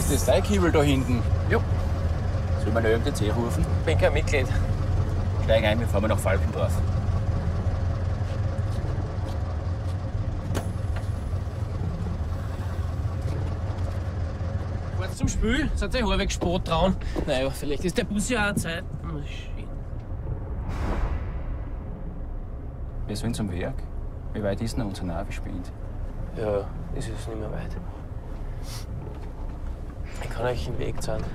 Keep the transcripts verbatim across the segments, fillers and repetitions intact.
ist das dein Kiebel da hinten? Ja. Soll man Ö M T C rufen? Bin kein Mitglied. Steig ein, wir fahren nach Falkendorf. Fahrt zum Spiel? Seid ihr halbwegs Sport dran? Naja, vielleicht ist der Bus ja auch Zeit. Hm, shit. Wir sollen zum Werk. Wie weit ist denn unser Navi spinnt? Ja, ist es nicht mehr weit. Ich kann euch den Weg zeigen.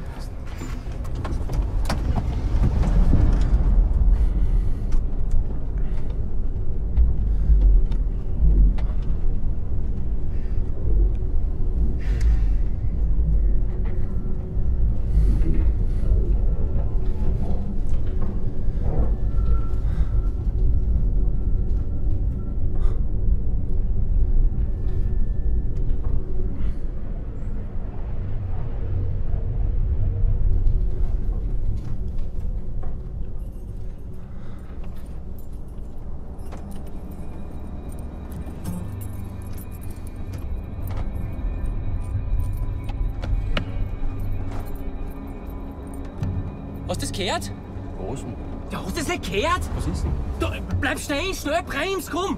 Hast du das gehört? Was denn? Ja, hast du das nicht gehört? Was ist denn? Da, bleib stehen, schnell, brems, komm!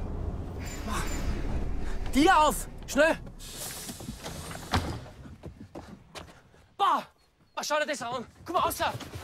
Dir auf! Schnell! Bah! Bah, schau dir das an! Komm raus!